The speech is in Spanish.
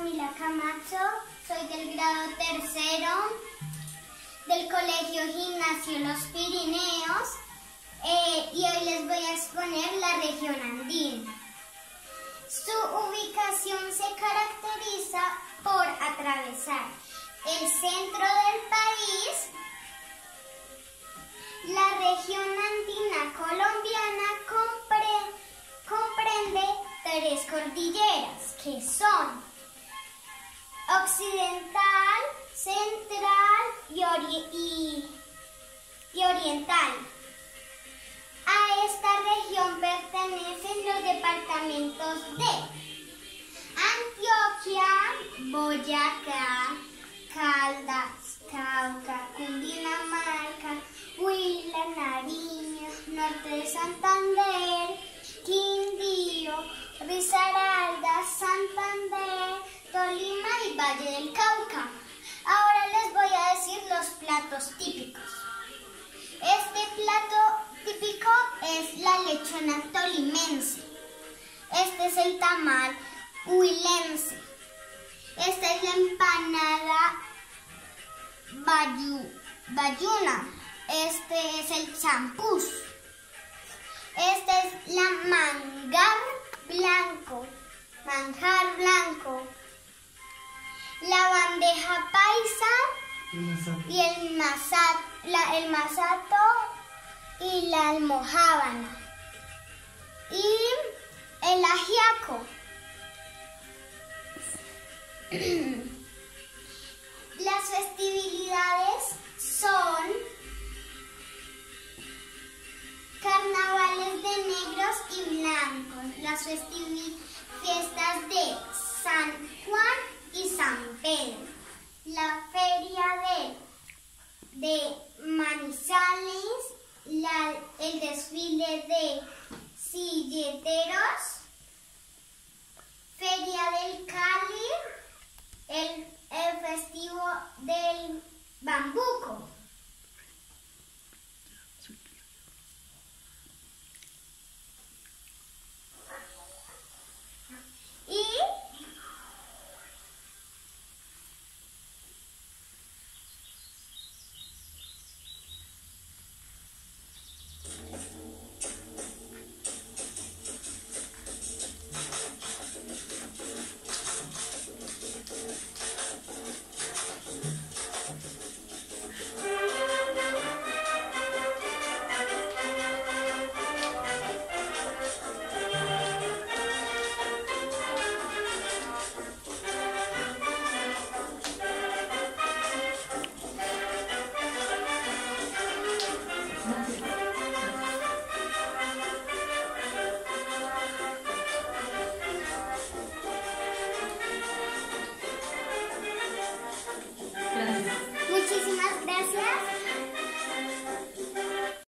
Camila Camacho, soy del grado tercero del Colegio Gimnasio Los Pirineos y hoy les voy a exponer la región andina. Su ubicación se caracteriza por atravesar el centro del país. La región andina colombiana comprende tres cordilleras que son occidental, central y oriental. A esta región pertenecen los departamentos de Antioquia, Boyacá, Caldas, Cauca, Cundinamarca, Huila, Nariño, Norte de Santander, Quindío, Risaralda, Santander, Tolima y Valle del Cauca. Ahora les voy a decir los platos típicos. Este plato típico es la lechona tolimense. Este es el tamal huilense. Esta es la empanada bayuna. Este es el champús. Este es la manjar blanco. La bandeja paisa y el masato y la almojábana y el ajiaco. Las festividades son carnavales de negros y blancos, las fiestas de San Juan y San Pedro, la feria de Manizales, el desfile de silleteros, feria del Cali, el festivo del bambuco.